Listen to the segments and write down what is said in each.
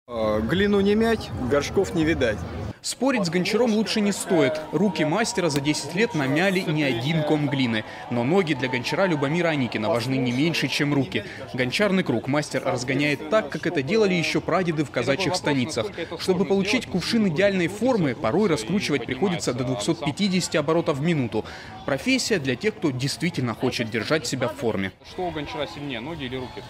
Глину не мять, горшков не видать. Спорить с гончаром лучше не стоит. Руки мастера за 10 лет намяли не один ком глины. Но ноги для гончара Любомира Аникина важны не меньше, чем руки. Гончарный круг мастер разгоняет так, как это делали еще прадеды в казачьих станицах. Чтобы получить кувшин идеальной формы, порой раскручивать приходится до 250 оборотов в минуту. Профессия для тех, кто действительно хочет держать себя в форме. Что у гончара сильнее, ноги или руки?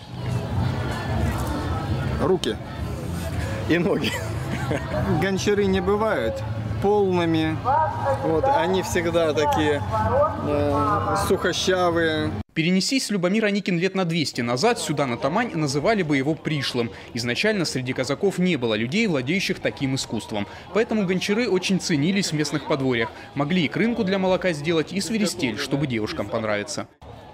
Руки и ноги. Гончары не бывают полными. Вот, они всегда такие сухощавые. Перенесись Любомир Аникин лет на 200 назад, сюда, на Тамань, называли бы его пришлым. Изначально среди казаков не было людей, владеющих таким искусством. Поэтому гончары очень ценились в местных подворьях. Могли и крынку для молока сделать, и свиристель, чтобы девушкам понравиться.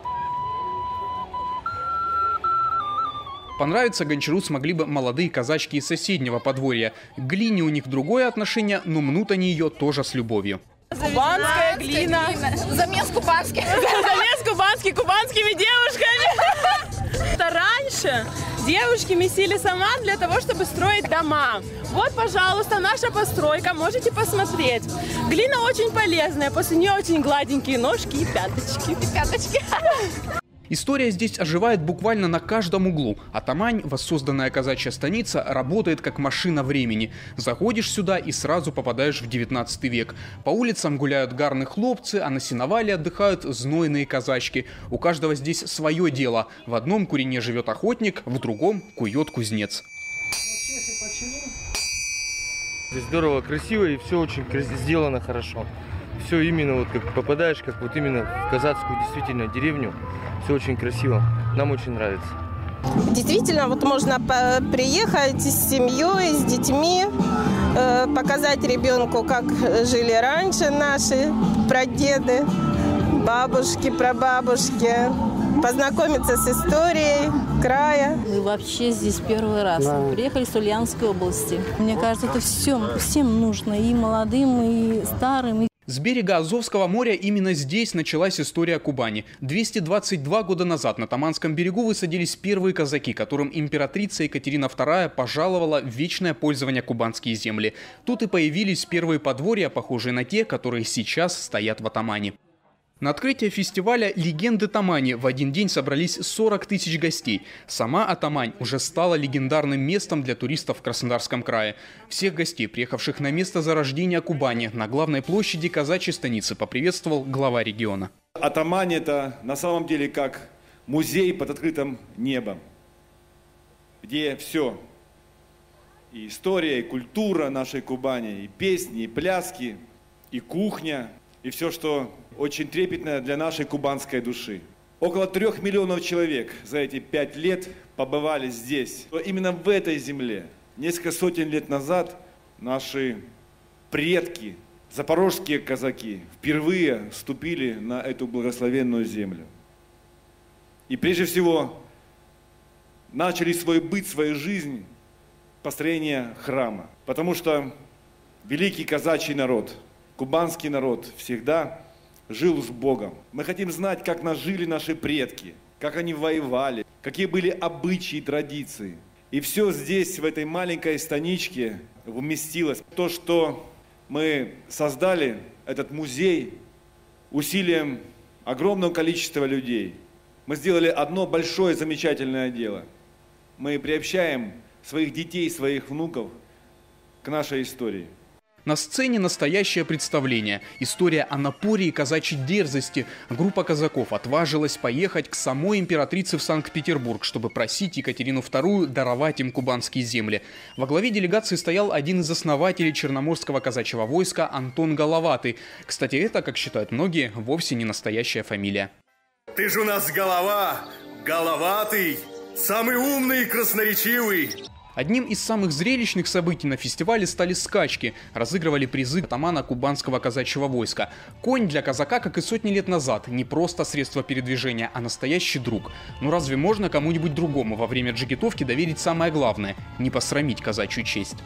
Понравиться гончару смогли бы молодые казачки из соседнего подворья. К глине у них другое отношение, но мнут они ее тоже с любовью. Кубанская глина. Замес кубанский. Замес кубанский кубанскими девушками. Это раньше девушки месили сама для того, чтобы строить дома. Вот, пожалуйста, наша постройка. Можете посмотреть. Глина очень полезная. После нее очень гладенькие ножки и пяточки. История здесь оживает буквально на каждом углу. А Тамань, воссозданная казачья станица, работает как машина времени. Заходишь сюда и сразу попадаешь в 19 век. По улицам гуляют гарные хлопцы, а на сеновале отдыхают знойные казачки. У каждого здесь свое дело. В одном курине живет охотник, в другом кует кузнец. Здесь здорово, красиво и все очень сделано хорошо. Все именно вот как попадаешь, как вот именно в казацкую действительно деревню. Все очень красиво. Нам очень нравится. Действительно, вот можно приехать с семьей, с детьми, показать ребенку, как жили раньше наши прадеды, бабушки, прабабушки, познакомиться с историей края. Мы вообще здесь первый раз. Мы приехали с Ульяновской области. Мне кажется, это всем нужно, и молодым, и старым. С берега Азовского моря именно здесь началась история Кубани. 222 года назад на Таманском берегу высадились первые казаки, которым императрица Екатерина II пожаловала в вечное пользование кубанские земли. Тут и появились первые подворья, похожие на те, которые сейчас стоят в Атамане. На открытие фестиваля «Легенды Тамани» в один день собрались 40 тысяч гостей. Сама Атамань уже стала легендарным местом для туристов в Краснодарском крае. Всех гостей, приехавших на место зарождения Кубани, на главной площади казачьей станицы поприветствовал глава региона. Атамань – это на самом деле как музей под открытым небом, где все – и история, и культура нашей Кубани, и песни, и пляски, и кухня, и все, что очень трепетное для нашей кубанской души. Около 3 миллионов человек за эти 5 лет побывали здесь. Именно в этой земле несколько сотен лет назад наши предки, запорожские казаки, впервые вступили на эту благословенную землю. И прежде всего начали свой быт, свою жизнь построения храма. Потому что великий казачий народ, кубанский народ всегда жил с Богом. Мы хотим знать, как нас жили наши предки, как они воевали, какие были обычаи и традиции. И все здесь, в этой маленькой станичке, вместилось. То, что мы создали, этот музей, усилием огромного количества людей. Мы сделали одно большое замечательное дело. Мы приобщаем своих детей, своих внуков к нашей истории. На сцене настоящее представление. История о напоре и казачьей дерзости. Группа казаков отважилась поехать к самой императрице в Санкт-Петербург, чтобы просить Екатерину II даровать им кубанские земли. Во главе делегации стоял один из основателей Черноморского казачьего войска Антон Головатый. Кстати, это, как считают многие, вовсе не настоящая фамилия. Ты же у нас голова, Головатый, самый умный и красноречивый. Одним из самых зрелищных событий на фестивале стали скачки. Разыгрывали призы атамана кубанского казачьего войска. Конь для казака, как и сотни лет назад, не просто средство передвижения, а настоящий друг. Но разве можно кому-нибудь другому во время джигитовки доверить самое главное – не посрамить казачью честь?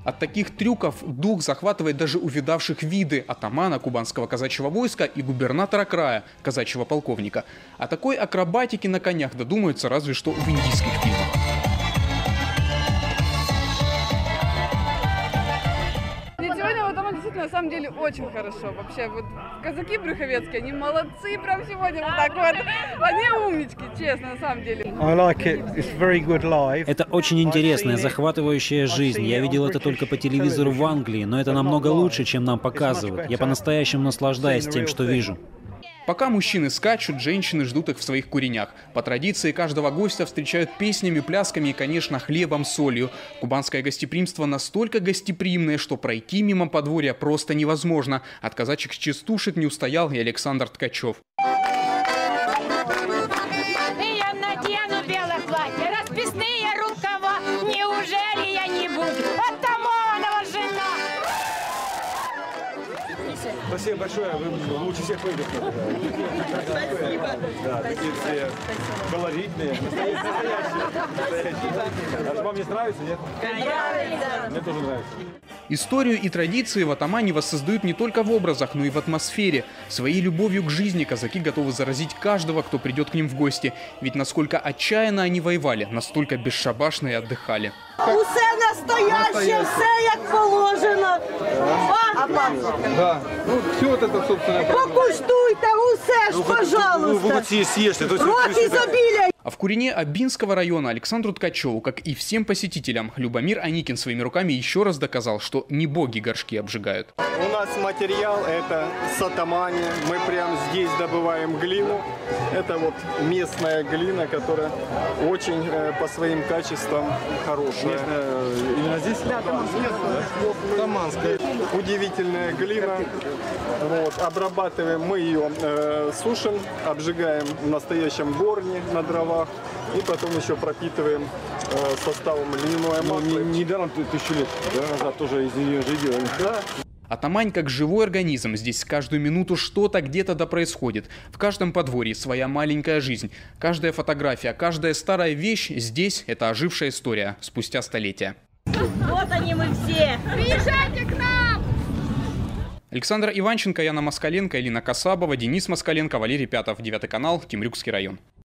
От таких трюков дух захватывает даже увидавших виды атамана кубанского казачьего войска и губернатора края, казачьего полковника. О такой акробатике на конях додумаются разве что в индийских фильмах. Сегодня вот там действительно на самом деле очень хорошо. Вообще вот казаки брюховецкие, они молодцы прям сегодня вот так вот. Они умнички, честно, на самом деле. Это очень интересная, захватывающая жизнь. Я видел это только по телевизору в Англии, но это намного лучше, чем нам показывают. Я по-настоящему наслаждаюсь тем, что вижу. Пока мужчины скачут, женщины ждут их в своих куренях. По традиции каждого гостя встречают песнями, плясками и, конечно, хлебом, солью. Кубанское гостеприимство настолько гостеприимное, что пройти мимо подворья просто невозможно. От казачьих частушек не устоял и Александр Ткачев. Я надену белое платье, расписные рукава. Неужели я не буду атаманова жена? Спасибо большое, вы лучше всех выйдете. Спасибо. Да, такие все колоритные, настоящие. А вам не нравится, нет? Нравится. Мне тоже нравится. Историю и традиции в атамане воссоздают не только в образах, но и в атмосфере. Своей любовью к жизни казаки готовы заразить каждого, кто придет к ним в гости. Ведь насколько отчаянно они воевали, настолько бесшабашно и отдыхали. Усе настояще, все як положено. Да. Ну, все вот это, собственно. Покуштуйте усе ж, пожалуйста. Рот изобилия. А в курине Абинского района Александру Ткачеву, как и всем посетителям, Любомир Аникин своими руками еще раз доказал, что не боги горшки обжигают. У нас материал это с атамани. Мы прямо здесь добываем глину. Это вот местная глина, которая очень по своим качествам хорошая. Именно здесь? Да, таманская. Удивительная глина. Вот, обрабатываем мы ее, сушим, обжигаем в настоящем горне на дровах. И потом еще пропитываем составом льняное масло. Недаром 1000 лет назад тоже из нее же делали. Да. Атамань как живой организм. Здесь каждую минуту что-то где-то да происходит. В каждом подворье своя маленькая жизнь. Каждая фотография, каждая старая вещь здесь – это ожившая история спустя столетия. Вот они мы все. Приезжайте к нам! Александр Иванченко, Яна Москаленко, Элина Касабова, Денис Москаленко, Валерий Пятов, 9 канал, Темрюкский район.